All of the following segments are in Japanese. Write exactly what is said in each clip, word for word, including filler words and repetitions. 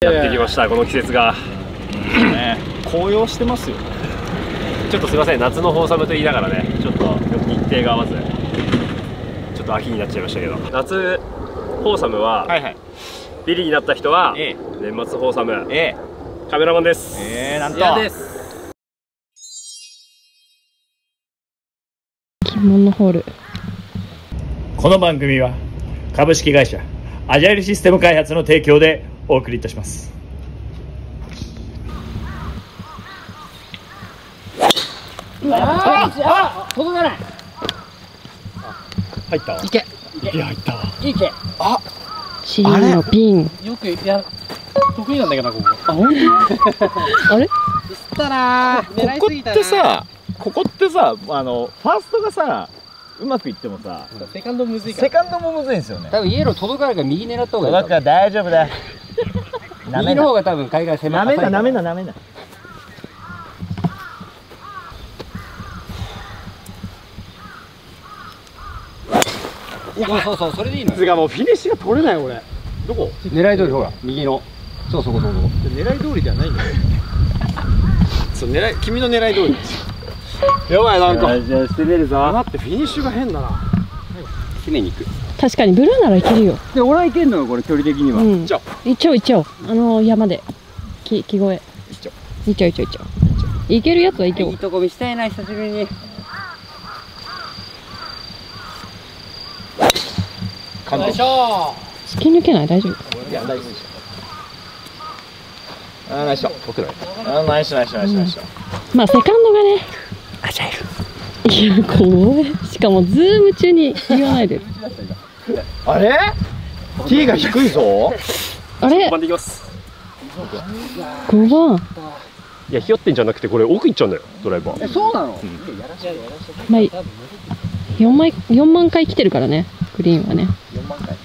やってきました、この季節が。 ね、紅葉してますよ。 ちょっとすいません、夏のフォーサムと言いながらね、ちょっと日程が合わず、ちょっと秋になっちゃいましたけど、夏フォーサムは、はいはい、ビリになった人は、ええ、年末フォーサム、ええ、カメラマンです。 ええ、なんと。です。 鬼門ホール。 この番組は株式会社アジャイルシステム開発の提供でお送りいたします。 ああ、届かない。 入ったわ。 いけ。 いけ、入ったわ。 いけ。 あ、チームのピン。 よくや得意なんだけどここ。あ、本当？あれ？したな。 ここってさ、ここってさ、あのファーストがさ、うまくいってもさ、 セカンドむずいから。 セカンドもむずいんですよね。 多分イエロー届かないから右狙った方がいい。 届くから大丈夫だよ。 右の方が多分海外狭い。なめんな、なめんな、なめんな。そうそうそう、それでいいのよ。 つがもうフィニッシュが取れない俺。どこ？ 狙い通り、ほら右の。そうそうそうそう。 狙い通りではないんだよ。そう、狙い、君の狙い通りですよ。やばい、なんか。じゃあしてみるぞ。待って、フィニッシュが変だな。 ひねに行く。 確かにブルーならいけるよ。 で、俺はいけんのよ、これ距離的には。 うん。一丁一丁。あの山で。き、木越え。一丁。一丁一丁一丁。いけるやつはいける。 いいとこ見したいな、久しぶりに。 完璧。 突き抜けない？大丈夫？ いや、大丈夫でしょ。あー、ナイスショット。僕ら。あー、ナイスナイスナイスナイス。 まあセカンドがね。アジャイル。いや、怖い。しかもズーム中に言わないで。 あれ ？T が低いぞ。 あれ？ ごばんでいきます。 ごばん。 いや、ひよってんじゃなくて、これ奥行っちゃうんだよ、ドライバー。 え、そうなの？ まあ、よんまい、よんまんかい来てるからね、グリーンはね。 よんまんかい。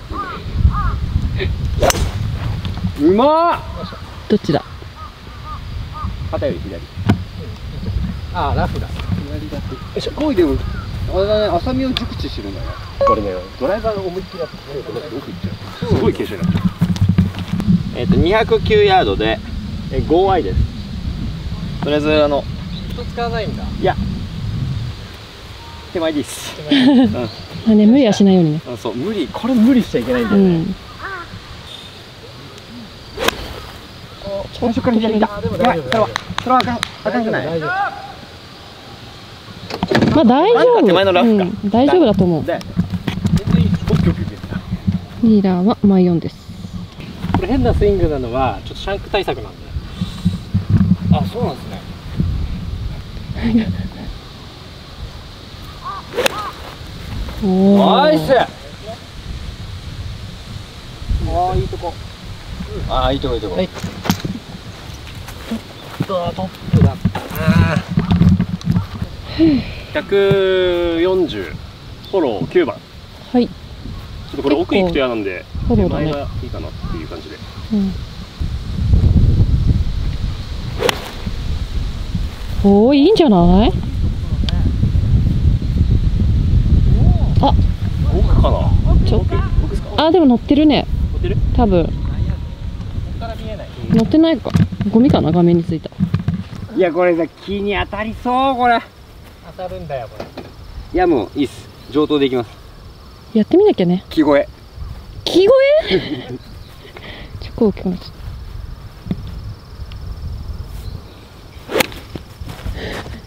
うまっ。 どっちだ？ 肩より左。ああ、ラフだ。左だって。すごいでも、あれだね、浅見を熟知してるんだね。 これね、ドライバーが思いっきりやって奥行っちゃう。すごい傾斜になっちゃう。 えっとにひゃくきゅうヤードで ごアイ です。とりあえずあの人使わないんだ。 いや手前です。 うん、ね、無理はしないようにね。 あ、そう、無理、これ無理しちゃいけないんだよね。うん、最初から左だ。やばい、それはそれはあかん、あかんくない。 まあ大丈夫。 手前のラフか。 うん、大丈夫だと思う。ミーラーはマイオンです。 これ変なスイングなのはちょっとシャンク対策なんで。あ、そうなんですね。ナイス。ああ、いいとこ。ああ、いいとこいいとこ。はい。トップだったな。 ひゃくよんじゅう、フォローきゅうばん。 はい。 ちょっとこれ奥行くと嫌なんで、 フォローだね。 手前がいいかなっていう感じで。 うん。おお、いいんじゃない？あ、 奥かな。 ちょっと。あ、でも乗ってるね。 乗ってる？ 多分。乗ってないか。ゴミかな、画面についた。 いや、これさ、木に当たりそう、これ。当たるんだよ、これ。いや、もういいっす。上等でいきます。 やってみなきゃね。 木越え。 木越え？ちょっと大きくなっちゃった。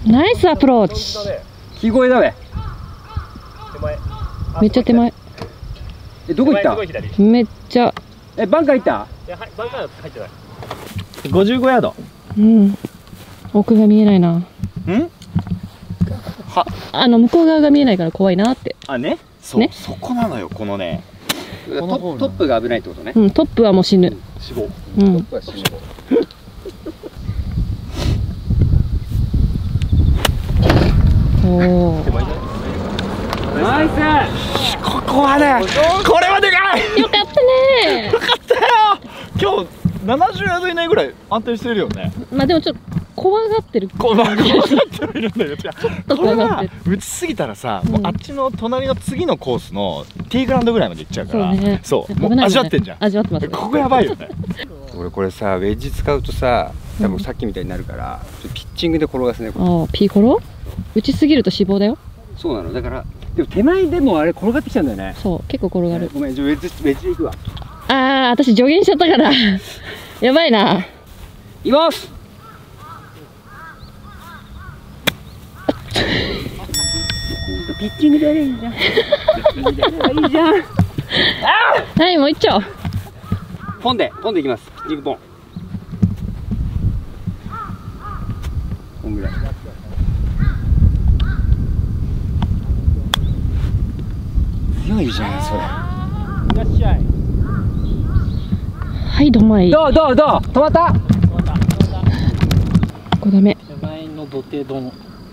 ナイスアプローチ。 木越えだべ。 めっちゃ手前。 え、どこ行った？ めっちゃ。 え、バンカー行った？ いや、バンカー入ってない。 ごじゅうごヤード。 うん。奥が見えないな。ん？は、あの向こう側が見えないから怖いなって。 あ、ね。そう、ね、そこなのよ、このね。 トップが危ないってことね。 うん、トップはもう死ぬ。 死亡。 うん。 トップは死ぬ。 おお。 ナイス。 ここはね、これはでかい。 よかったね。 よかったよ。今日ななじゅうヤード以内ぐらい安定してるよね。 まあでもちょっと怖がってる。 怖がってはいるんだよ。ちょっと怖がってる。 打ちすぎたらさ、もうあっちの隣の次のコースのティーグラウンドぐらいまで行っちゃうから。そう、もう味わってんじゃん。 味わってます。 ここやばいよね。 俺これさウェッジ使うとさ多分さっきみたいになるから、うん、ピッチングで転がすね。 ああピーコロ打ちすぎると脂肪だよ。 そうなの。だからでも手前でもあれ転がってきちゃうんだよね。 そう結構転がる。 ごめん、じゃあウェッジウェッジでいくわ。 ああ私助言しちゃったからやばいな。 います。ピッチングでやればいいじゃん。いいじゃん。 はいもう一丁。 ポンでポンでいきます。ピッチングポン。こんぐらい。強いじゃんそれ。いらっしゃい。 はいどまい。 どうどうどう止まった。 ここダメ。 手前の土手丼。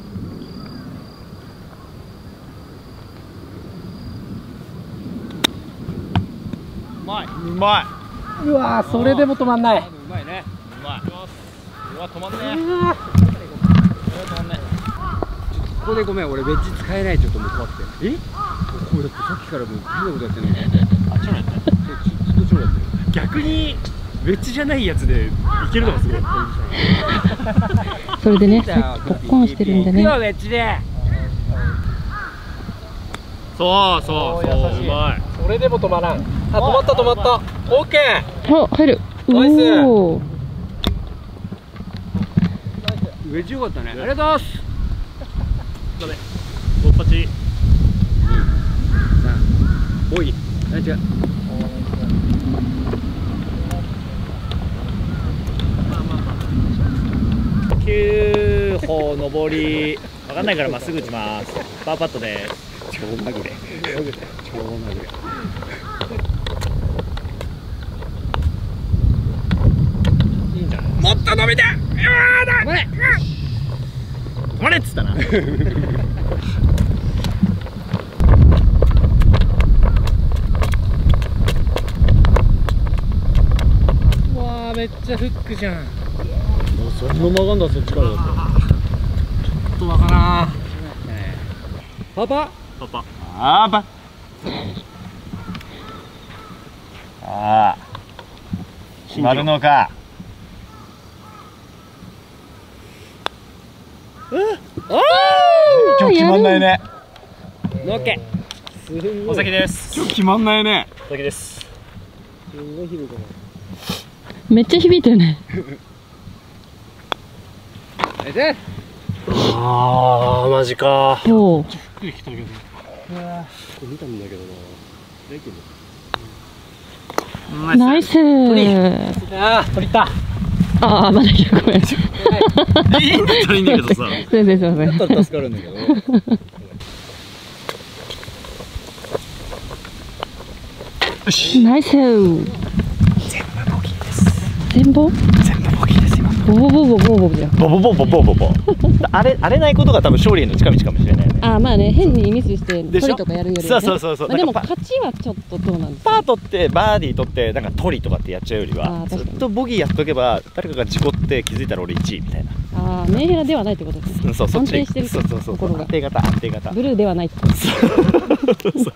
うまい。うまい。うわーそれでも止まんない。うまいね。うまい。うわ止まんねえ。止まんねえ。 ここでごめん俺ウェッジ使えないちょっともう怖くて。え？これだってさっきからもう変なことやってんの。 あちょっとやって。 ずっとちょろやってる。 逆にウェッジじゃないやつでいけるのがすごい。 それでねさっきポッコンしてるんでね。 ウェッジで。 そうそうそううまい。 それでも止まらん。あ止まった止まった。オッケー。 あ入る。 ナイス。 おーウェッジよかったね。ありがとうございます。 ダメ。おっぱち。 おい。あ違う。 きゅう歩上りわかんないからまっすぐ打ちます。パーパットです。 超まぐれ。超まぐれ。 いいんじゃない。 もっと伸びて。うわーだ。 止まれ。止まれっつったな。うわーめっちゃフックじゃん。そんな曲がんだそっちからだって。ちょっとわからん。パパ。 パパ。 あーパ。ああ。決まるのか。今日決まんないね。 オッケー。 お先です。 今日決まんないね。 お先です。 めっちゃ響いてるね。 ー。 ああマジか。 おお。 ゆっくり来たけど。 見たんだけどな。 ナイスー。 ああ取りた。 ああまだいやごめん。 いいといいんだけどさ。 全然すいません。 だったら助かるんだけど。 ナイスー。 全部ボギーです。 全部？ 全部ボギーです今。 ボボボボボボボじゃん。 ボボボボボボボ。あれ荒れないことが多分勝利への近道かもしれないね。 ああまあね変にミスしてでしょ取りとかやるよりそうはね。 そうそうそう。 まあでもなんか勝ちはちょっとどうなんですパか。 ー取ってバーディー取ってなんか取りとかってやっちゃうよりあはー確かにずっとボギーやっとけば誰かが事故って気づいたら俺いちいみたいな。 ああメンヘラではないってことですね。 うんそうそっちで安定してるそうそうそう心が安定型安定型。 ブルーではないってこと。 そうそう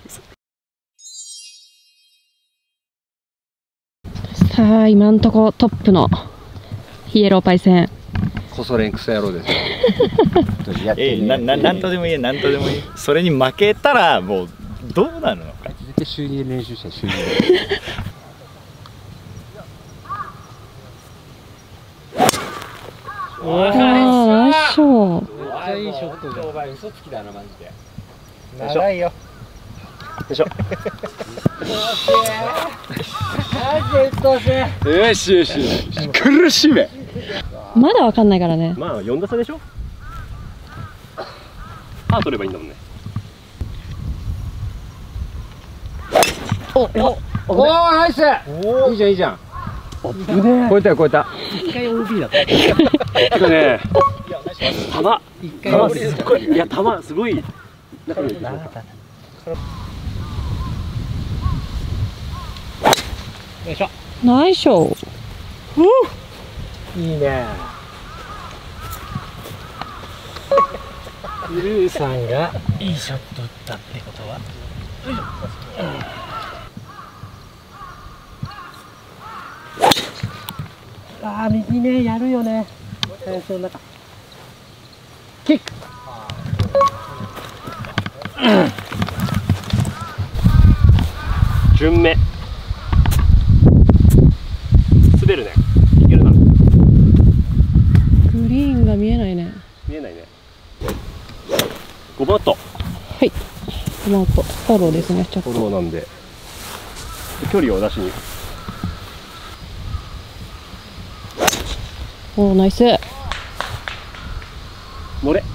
さあ今んとこトップのヒエローパイセン。 コソ練クソ野郎です。 えー、なななんとでもいいなんとでもいい。それに負けたらもうどうなるのか。 絶対週にで練習した週にで。 ああナイスショー。 めっちゃいいショットじゃん。お前嘘つきだなマジで。 長いよ。よいしょ。 よしよしよし。苦しめ。 まだわかんないからね。 まあよん打差でしょ。パー取ればいいんだもんね。 おおおナイス。いいじゃんいいじゃん。超えたよ超えた。 一回 オービー だった。てかね。球。球すごい。いや球すごい。 よいしょ。 ナイスショー。 いいね。ブルーさんがいいショット打ったってことは。 ああ、右ね、やるよね。最初の中。キック。 順目。滑るね。いけるな。 グリーンが見えないね。 見えないね。ごばんウッド。 はい。ごばんウッド。フォローですね。ちょっと。 フォローなんで。距離を出しに。 おお、ナイス。 乗れ。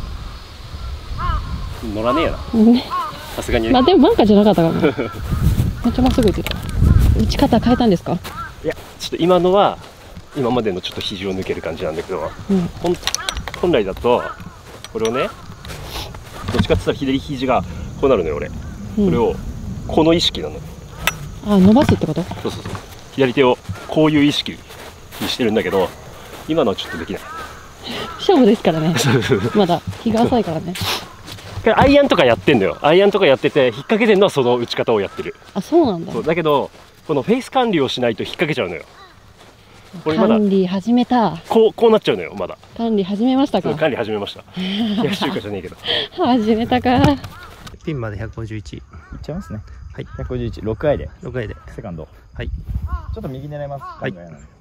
乗らねえよな。さすがにね。 まあ、でもバンカーじゃなかったかも。めっちゃまっすぐ行ってた。打ち方変えたんですか？ いや、ちょっと今のは。今までのちょっと肘を抜ける感じなんだけど、うん、本, 本来だとこれをね、どっちかって言ったら左肘がこうなるのよ俺、うん、それをこの意識なの。 あ、伸ばすってこと？ そうそうそう、左手をこういう意識にしてるんだけど、今のはちょっとできない。 勝負ですからね。まだ日が浅いからね。 アイアンとかやってんのよ。アイアンとかやってて引っ掛けてんのはその打ち方をやってる。 あ、そうなんだ。 そうだけどこのフェイス管理をしないと引っ掛けちゃうのよ。これまだ管理始めた。 こうこうなっちゃうのよ。まだ管理始めましたか？ 管理始めました。冷やし中華じゃねえけど。 始めたか。 ピンまでひゃくごじゅういち。いっちゃいますね。 はい。 ひゃくごじゅういち、ろくアイで。 ろくアイで。 セカンド。 はい。 ちょっと右狙います。 はい。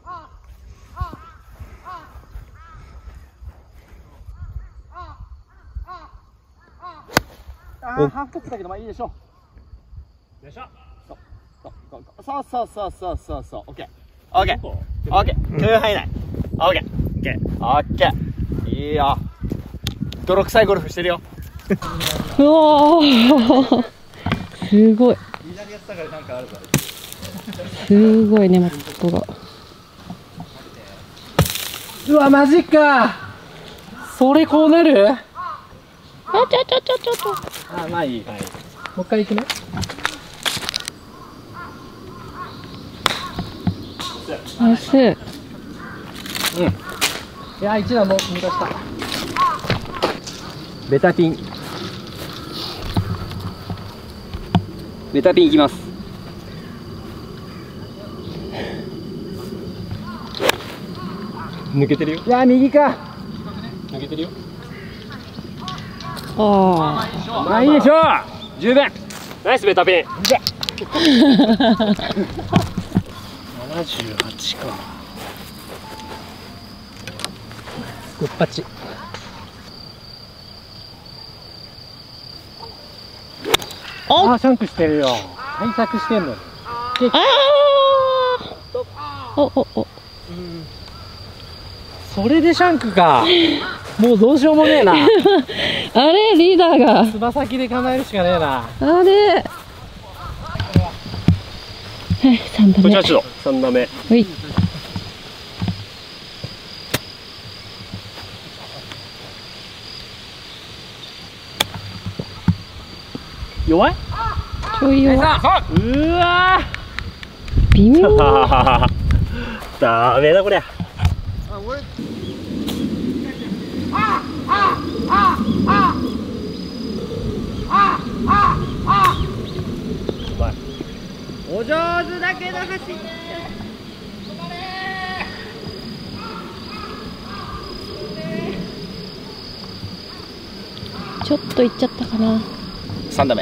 ああ、ハーフトップだけど、まあいいでしょう。よいしょ。そうそうそうそうそうそう。オッケー。オッケー。オッケー。空入らない。オッケー。オッケー。オッケー。いいよ。泥臭いゴルフしてるよ。 うおー。すごい。 左やったからなんかあるから。 すごいね、マットが。 うわ、マジか。それこうなる？ あ、ちょちょちょちょちょ。 あ、まあいい。はい。もう一回行くね。 ナイス。うん。いや、一段も抜かした。 ベタピン。ベタピンいきます。 抜けてるよ。 いや、右か。 抜けてるよ。 ああ。まあいいでしょう。十分。 ナイスベタピン。 ななじゅうはちか。グッパチ。ああ、シャンクしてるよ。対策してんの。ああ。おおお。 それでシャンクか。もうどうしようもねえな。 あれ、リーダーが。 つま先で構えるしかねえな。 あれ。はい、三打目。 こちらちょっと三打目。 はい。 弱い？ ちょい弱い。 うわー。微妙。 ダメだこりゃ。 お上手だけど走って。 ちょっといっちゃったかな。 三打目。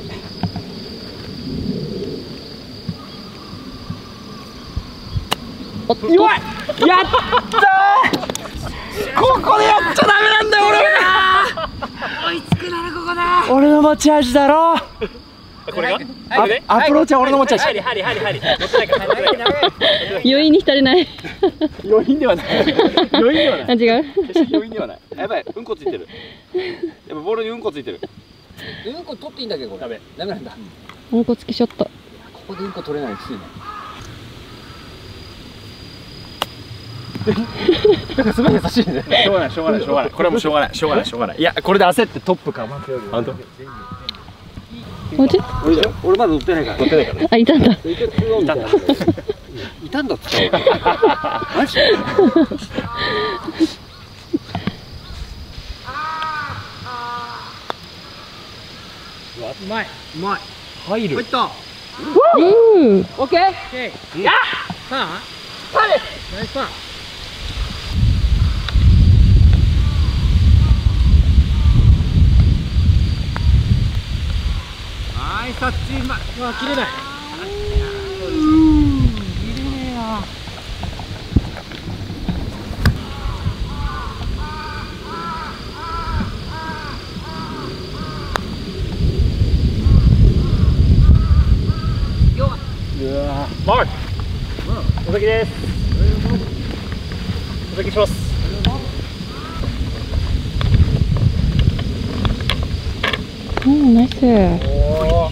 おっと。 弱い。やったー。ここでやっちゃダメなんだよ俺は。追いつくならここだ。俺の持ち味だろ。 これがアプローチは俺の持ち味。 ハリハリハリハリ。乗ってないから。 余韻に浸れない。 余韻ではない。余韻ではない。 あ、違う。 決して余韻ではない。やばい、うんこついてる。やっぱボールにうんこついてる。 うんこ取っていいんだけど、これ。ダメ。ダメなんだ。 うんこつきショット。 ここでうんこ取れないのきついね。 なんかすごい優しいね。しょうがない、しょうがない、しょうがない。これはもうしょうがない、しょうがない、しょうがない。いや、これで焦ってトップかませようよ。 本当。 おじ。 俺じゃ、俺まだ乗ってないから。乗ってないからね。 あ、いたんだ。 いたんだ。いたんだっつった。マジ？ うまい。うまい。 入る。 入った。 うん。 オッケー。オッケー。やっ。さあ。さあです。ナイスパー。 ナイスタッチ。うまい。うわ、切れない。切れねえよ。 マークお先です。お先します。 うん、ナイス。 お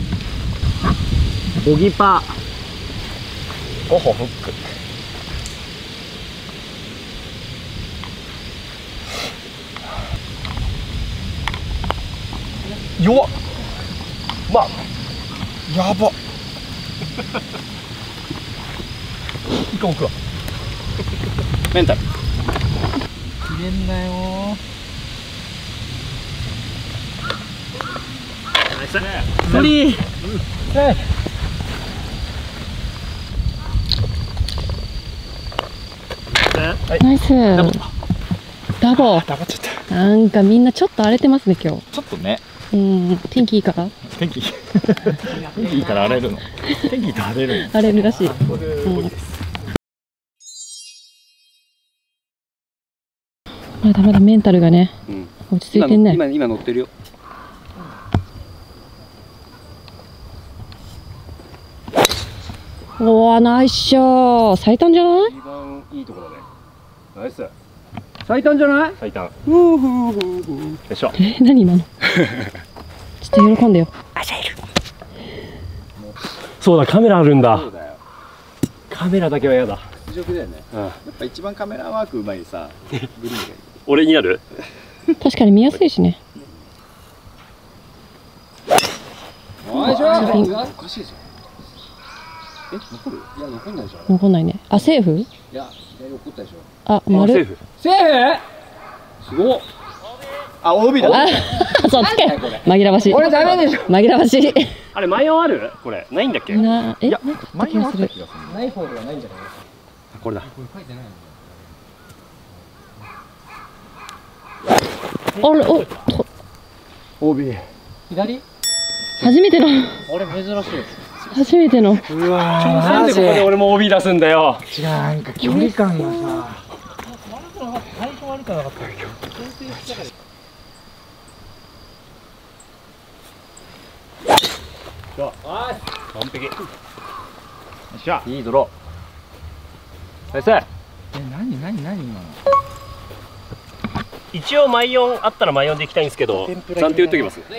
ボギパーごほフック。弱っ。まあやばっ。いかんくわ。メンタル。 切れんなよ。 ナイス。 ソリー。 ナイス。ダボ。 ダボっちゃった。 なんかみんなちょっと荒れてますね今日。 ちょっとね。 うん、天気いいから。 天気。天気いいから荒れるの。天気いいと荒れるの。 荒れるらしい。うん、まだまだメンタルがね、うん、落ち着いてんね。 今今乗ってるよ。 おー、ナイスショー。最短じゃない？ 一番いいところだね。ナイス。 最短じゃない？ 最短。 ふうふうふうふう。 よいしょ。 え、何今の？ちょっと喜んでよ。 あじゃいる。そうだ、カメラあるんだ。 そうだよ。 カメラだけは嫌だ。 侮辱だよね。やっぱ一番カメラワークうまいさ。グリーンがいい。 俺になる？ 確かに見やすいしね。 おいしょ。おかしいじゃん。え、残る？いや、残んないでしょ。 残んないね。あ、セーフ？ いや、残ったでしょ。 あ、丸。 セーフ。 セーフ？すごっ。あ、オービーだ。 あ、そうつけ。紛らわしい。 これダメでしょ。 紛らわしい。 あれマイオンある？これないんだっけ？ な、え、 マイオンあった気がする。 ない方ではないんじゃない？ これだ。 これ書いてないの。 あれ、お、と、 オービー。 左？ 初めての。 俺珍しい。 初めての。 うわー、なんでここで俺も オービー 出すんだよ。 違う、なんか距離感がさ。悪くなかった。最初悪くなかった。 完璧。よっしゃ。いいドロー。先生。 え、何何何今の。 一応マイオンあったらマイオンでいきたいんですけど、暫定打っときます。はい。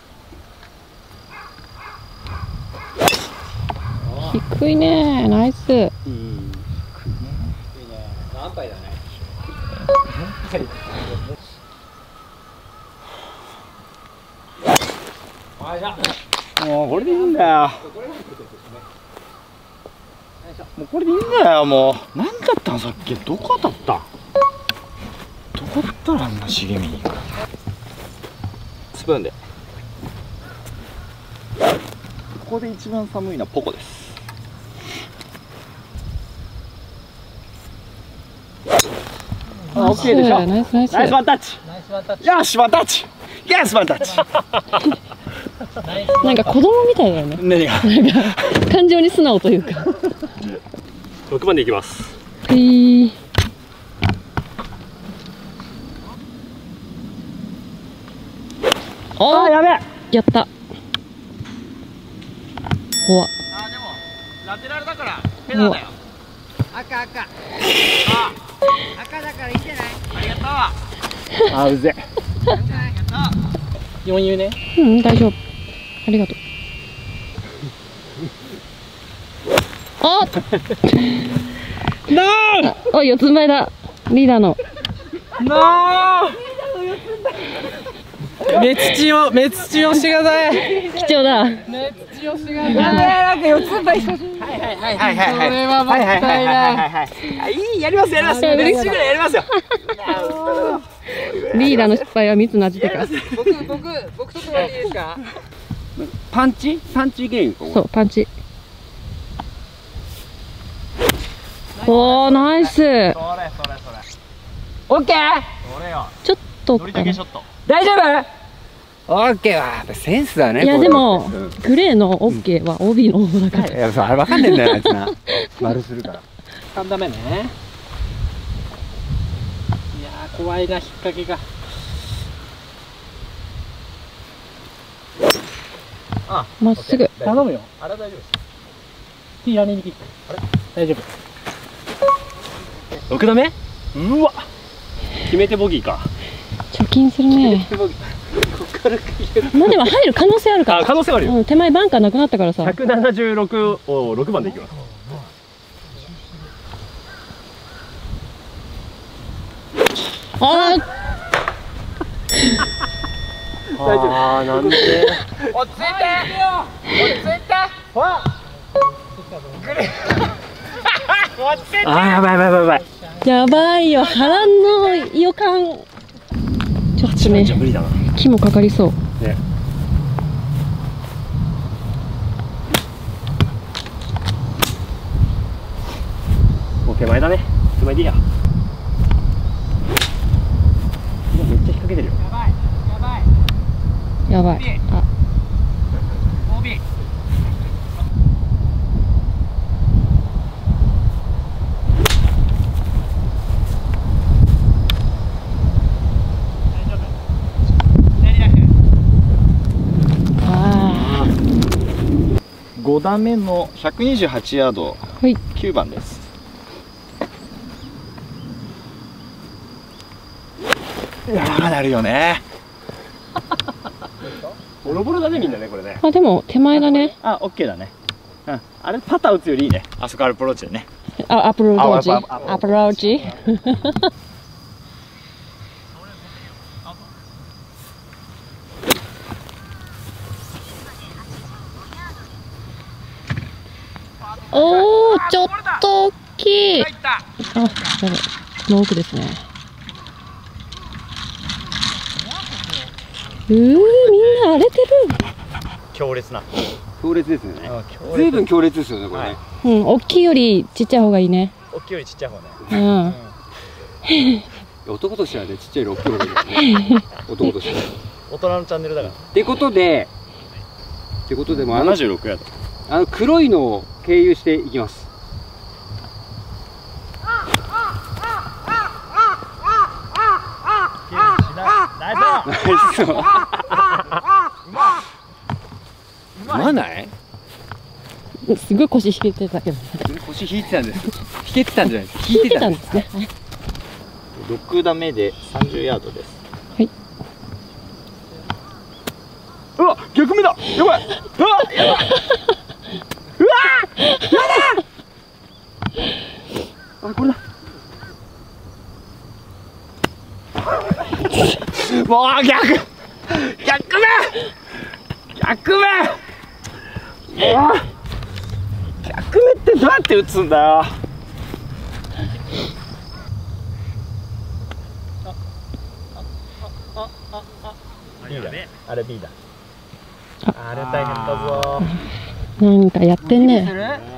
低いね、ナイス。 うん。低いね。何杯だね。もうこれでいいんだよ。もうこれでいいんだよ。もう何だったんさっき。どこ当たった？どこだったらあんな茂みに。スプーンで。ここで一番寒いのはポコです。あ、オッケーでしょ。 ナイスナイス。 ナイスワンタッチ。 ナイスワンタッチ。 よしワンタッチ。イエスワンタッチ。 なんか子供みたいだよね。 何が？ なんか感情に素直というか。 六番でいきます。 はい。あー、やべえ。やった。怖っ。 あ、でもラテラルだからペナだよ。赤赤。あ、赤だからいいんじゃない？ありがとう。 あ、うぜ。 よん言うね。 うん、大丈夫。ありがとう。あなあ。あ、四つん這いだ。リーダーの。 なあ。目土を目土をしてください。 貴重だ。 目土をしてください。なんか四つん這いしてほしい。はいはいはいはいはい。それはもったいない。 いい、やりますやります。嬉しいぐらいやりますよ。 リーダーの失敗は蜜の味だから。 僕僕僕ちょっと待っていいですか？ パンチ？パンチゲーム。 そう、パンチ。おー、ナイス。 それそれそれ。 オッケー。 それよ。 ちょっとかな。 乗りだけショット。 大丈夫？ オッケーはセンスだね。 いやこれでも、 うん、 グレーのオッケーは オービー の方だから。 いや、そう、あれわかんねえんだよ、あいつな。丸するから。 さん打目ね。いやー、怖いな、引っ掛けが。 まっすぐ。 頼むよ。あれ大丈夫です。T ラニーにキック。あれ大丈夫。 ろく打目。うわ、決めてボギーか。 貯金するね。まあでも入る可能性あるから。 あ、可能性あるよ。 うん、手前バンカーなくなったからさ。 ひゃくななじゅうろくをろくばんでいきます。 あー大丈夫。あー、なんで。 落ち着いて落ち着いてほらあー、やばいやばいやばい。 やばいよ、波乱の予感。ちょっとね、 無理だな。 木もかかりそう。 ね。もう手前だね。手前でいいや。めっちゃ引っ掛けてるよ。 やばいやばいやばい。あ、 オービー。ご打目のひゃくにじゅうはちヤード、 はい、 きゅうばんです。いやー、なるよね。 ボロボロだね、みんなね、これね。 あ、でも手前だね。 あ、オッケーだね。うん、あれパター打つよりいいね。あそこアプローチでね。 あ、アプローチ。 あアプローチ。おー、ちょっと大きい。あ、やばい。この奥ですね。うー、みんな荒れてる。 強烈な。 強烈ですよね。ずいぶん強烈ですよね、これね。 うん、大きいよりちっちゃい方がいいね。 大きいよりちっちゃい方ね。 うん。 男としてはね、ちっちゃいより大きい方がいいですね。男としては。 大人のチャンネルだから。 ってことで、ってことでもあのななじゅうろくヤード。 あの黒いのを経由していきます。 ナイス。 うまない？ すごい腰引けてたけど。 腰引いてたんです。引けてたんじゃないです。引いてたんですね。 ろく打目でさんじゅうヤードです。 はい。 うわ、逆目だ。やばい。うわ、やばい。うわー、やだ。あ、これだ。もう逆。逆目。逆目。うわ。逆目ってどうやって打つんだよ。あれ B だ。あれ大変だぞ。 なんかやってんね。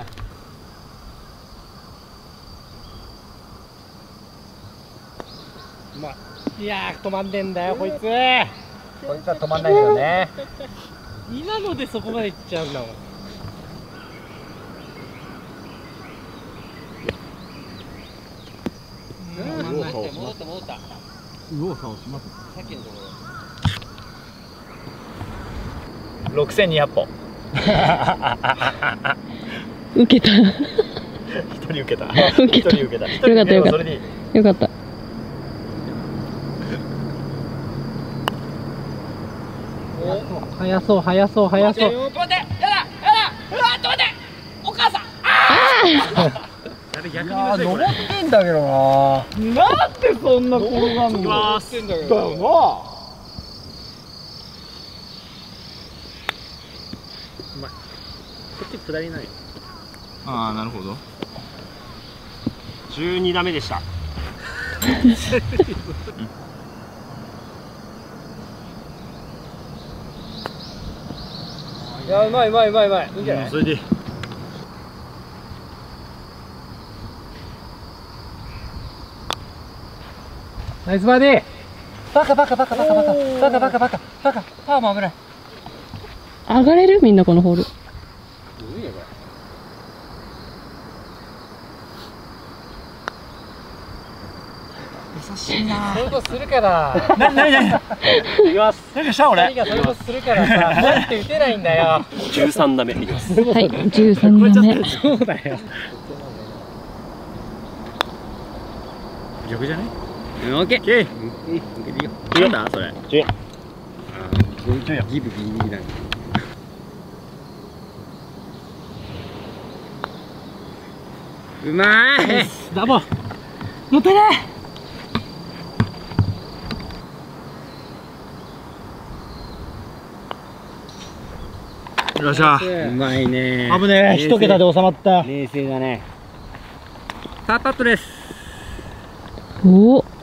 いやー、止まんねえんだよ、こいつ。 こいつは止まんないよね。 今のでそこまで行っちゃうんだもん。戻った戻った。右往左往します。さっきのところ。 六千二百歩。 受けた。 一人受けた。 受けた。 一人受けた。 よかったよかった。よかった。 速そう速そう速そう。 待ってやだやだうわ待ってお母さん。ああ。あれ逆にむずいこれ。登ってんだけどな。なんでそんな転がんの。登ってんだけど。だよな。こっち下りない。 ああ、なるほど。 じゅうに打目でした。 いや、うまいうまいうまいうまい。いいんじゃない？ それで。 ナイスバーディー。 バカバカバカバカバカバカバカバカバカパーも危ない。 上がれるみんなこのホール。 優しいな。そういうことするから。 なになになに。いきます。なんかした俺。 二人がそういうことするからさ、なんて打てないんだよ。 じゅうさん打目いきます。 はい、じゅうさん打目。 そうだよ。 逆じゃない？うん、オッケー。オッケー。いいよ。なんだそれ。 じゅう。 ギブギリギリだね。うまーい。 ダボ。乗ってね。 よっしゃ。 うまいね。 危ねえ、一桁で収まった。 冷静だね。パーパットです。 おお。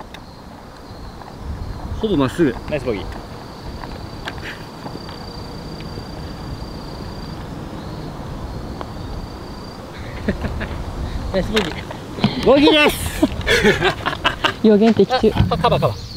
ほぼまっすぐ。 ナイスボギー。 ナイスボギー。 ボギーです。 予言的中。 カバカバ。